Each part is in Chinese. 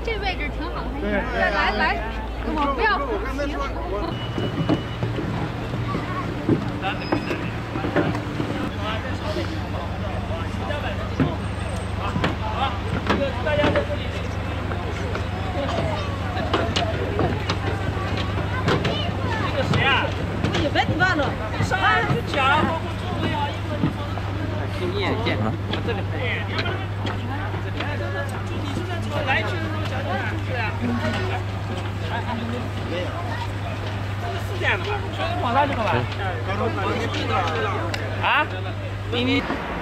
这位置挺好的，来，我不要呼吸。 好，这个大家在这里。这个谁啊？ 你别地方了， 上来就讲，包括中文啊、英文，你说的。 听你也见啊。 这里拍。就你是在这个来去的时候讲讲故事呀。是这样的吧？全是跑上去了吧？啊？你。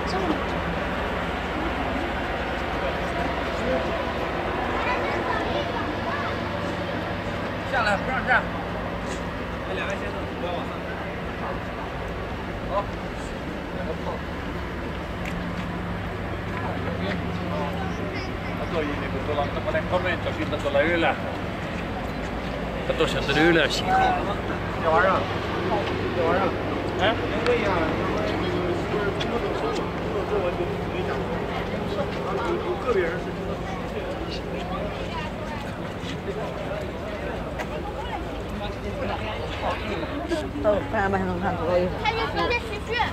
下来，不让站。两位先生，不要往上。好。Tämmönen komentoshinta tuolla ylä. Kato sieltä ylös. Päivä vähän on hän tuolla. 他约今天实训。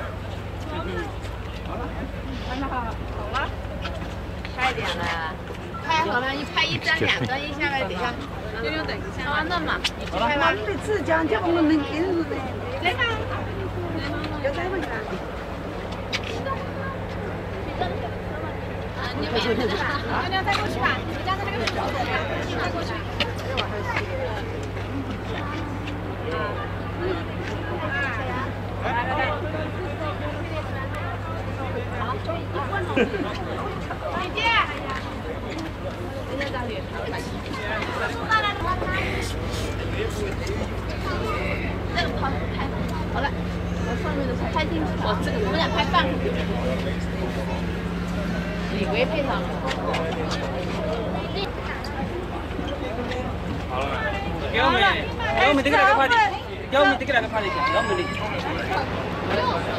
好了，快点了。拍好了，一拍一张两张，一下来等一下，悠悠等一下。啊，那嘛，你去拍吧。 这次讲这我们能听是的。 来吧。 要再问他。 啊，你们是吧？娘娘再过去吧，你家的那个是走的，再过去。李姐，人家咋脸？这个拍，好了，我上面的拍进去，我这个我俩拍半个。李维配上了。 好了，给我们这个来个快点，给我们这个来个快点，给我们的。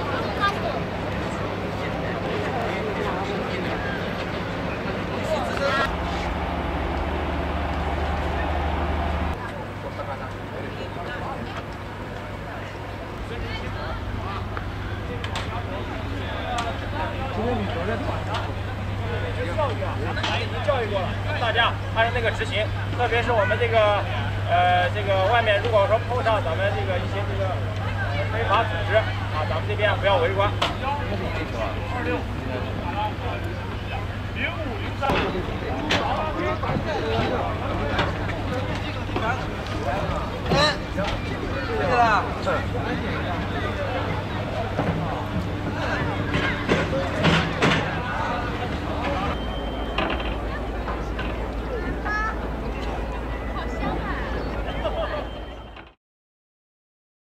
已经教育过了，大家按照那个执行，特别是我们这个外面如果说碰上咱们这个一些这个非法组织啊，咱们这边不要围观。26。